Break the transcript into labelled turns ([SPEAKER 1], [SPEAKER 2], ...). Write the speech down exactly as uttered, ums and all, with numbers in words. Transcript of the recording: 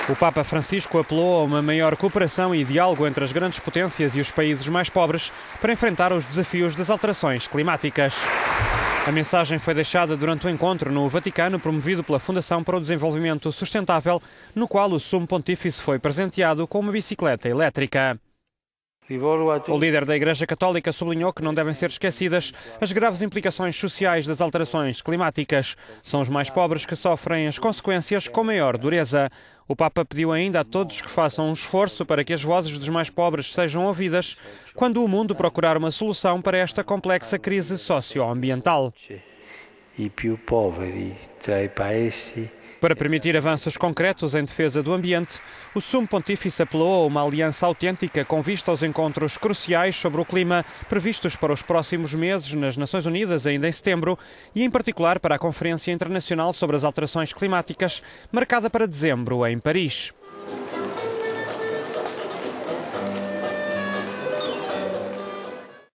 [SPEAKER 1] O Papa Francisco apelou a uma maior cooperação e diálogo entre as grandes potências e os países mais pobres para enfrentar os desafios das alterações climáticas. A mensagem foi deixada durante o encontro no Vaticano promovido pela Fundação para o Desenvolvimento Sustentável, no qual o Sumo Pontífice foi presenteado com uma bicicleta elétrica. O líder da Igreja Católica sublinhou que não devem ser esquecidas as graves implicações sociais das alterações climáticas. São os mais pobres que sofrem as consequências com maior dureza. O Papa pediu ainda a todos que façam um esforço para que as vozes dos mais pobres sejam ouvidas quando o mundo procurar uma solução para esta complexa crise socioambiental. Para permitir avanços concretos em defesa do ambiente, o Sumo Pontífice apelou a uma aliança autêntica com vista aos encontros cruciais sobre o clima previstos para os próximos meses nas Nações Unidas, ainda em setembro, e em particular para a Conferência Internacional sobre as Alterações Climáticas, marcada para dezembro em Paris.